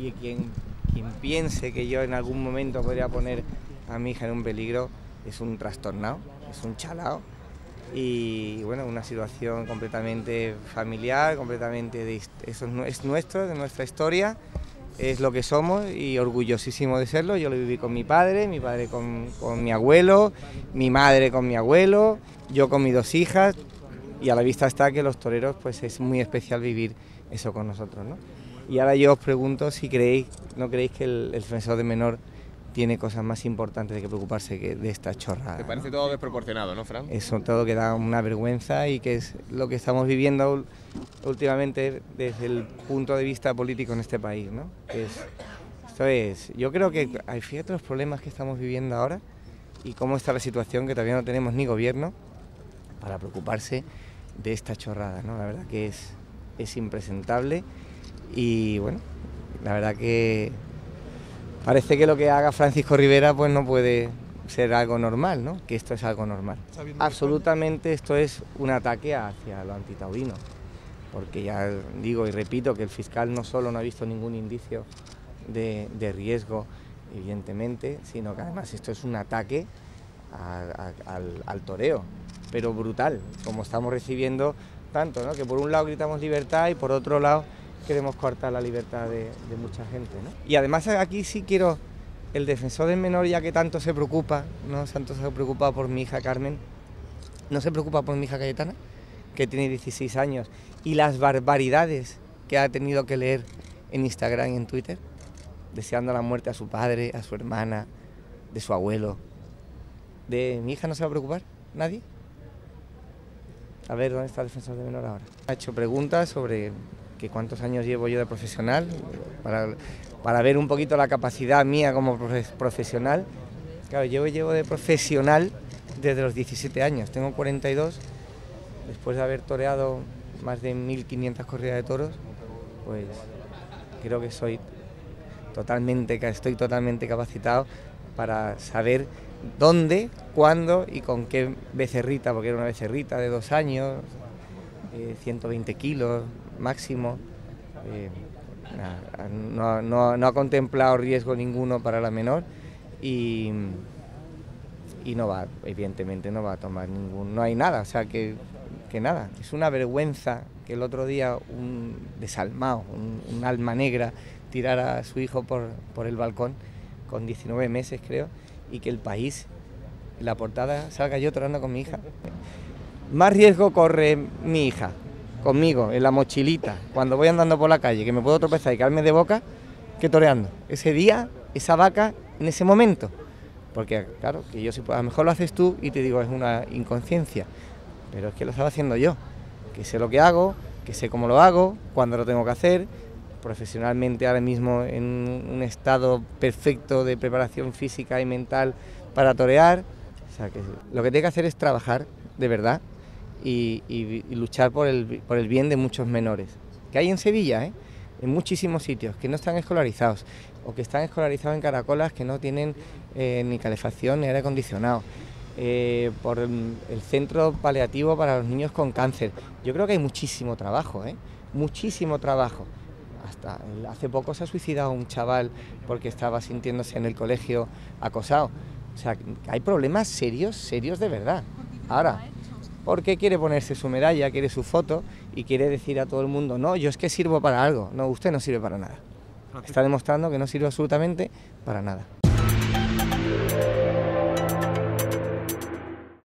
y quien piense que yo en algún momento podría poner a mi hija en un peligro es un trastornado, es un chalao. Y bueno, una situación completamente familiar, completamente eso es nuestro, de nuestra historia, es lo que somos y orgullosísimo de serlo. Yo lo viví con mi padre con mi abuelo, mi madre con mi abuelo, yo con mis dos hijas, y a la vista está que los toreros pues es muy especial vivir eso con nosotros, ¿no? Y ahora yo os pregunto si no creéis que el defensor del menor tiene cosas más importantes de que preocuparse que de esta chorrada. Te parece todo desproporcionado, ¿no, Fran? Eso todo que da una vergüenza y que es lo que estamos viviendo últimamente desde el punto de vista político en este país, ¿no? Yo creo que fíjate los problemas que estamos viviendo ahora y cómo está la situación, que todavía no tenemos ni gobierno para preocuparse de esta chorrada, ¿no? La verdad que es impresentable y bueno, la verdad que parece que lo que haga Francisco Rivera pues no puede ser algo normal, ¿no? Que esto es algo normal. Absolutamente esto es un ataque hacia lo antitaurino, porque ya digo y repito que el fiscal no solo no ha visto ningún indicio de riesgo, evidentemente, sino que además esto es un ataque al toreo, pero brutal, como estamos recibiendo tanto, ¿no? Que por un lado gritamos libertad y por otro lado queremos cortar la libertad de mucha gente, ¿no? Y además aquí sí quiero, el defensor del menor, ya que tanto se preocupa, ¿no? Tanto se preocupa por mi hija Carmen, no se preocupa por mi hija Cayetana, que tiene 16 años, y las barbaridades que ha tenido que leer en Instagram y en Twitter, deseando la muerte a su padre, a su hermana, de su abuelo. ¿De mi hija no se va a preocupar nadie? A ver, ¿dónde está el defensor del menor ahora? Ha hecho preguntas sobre que cuántos años llevo yo de profesional, para ver un poquito la capacidad mía como profesional. Claro, yo llevo de profesional desde los 17 años, tengo 42, después de haber toreado más de 1500 corridas de toros, pues creo que estoy totalmente capacitado para saber dónde, cuándo y con qué becerrita, porque era una becerrita de 2 años, 120 kilos máximo, no ha contemplado riesgo ninguno para la menor y no va, evidentemente no va a tomar no hay nada, o sea que nada, es una vergüenza que el otro día un desalmado, un alma negra tirara a su hijo por el balcón con 19 meses creo, y que el país, en la portada, salga yo toreando con mi hija. Más riesgo corre mi hija conmigo, en la mochilita, cuando voy andando por la calle, que me puedo tropezar y caerme de boca, que toreando. Ese día, esa vaca, en ese momento. Porque claro, que yo a lo mejor lo haces tú y te digo, es una inconsciencia, pero es que lo estaba haciendo yo, que sé lo que hago, que sé cómo lo hago, cuándo lo tengo que hacer, profesionalmente ahora mismo en un estado perfecto de preparación física y mental para torear. O sea, que lo que tengo que hacer es trabajar de verdad y luchar por el bien de muchos menores, que hay en Sevilla, en muchísimos sitios, que no están escolarizados, o que están escolarizados en caracolas que no tienen ni calefacción ni aire acondicionado, por el centro paliativo para los niños con cáncer. Yo creo que hay muchísimo trabajo, muchísimo trabajo. Hasta hace poco se ha suicidado un chaval porque estaba sintiéndose en el colegio acosado. O sea, hay problemas serios de verdad. Ahora, porque quiere ponerse su medalla, quiere su foto y quiere decir a todo el mundo, no, yo es que sirvo para algo. No, usted no sirve para nada. Está demostrando que no sirve absolutamente para nada.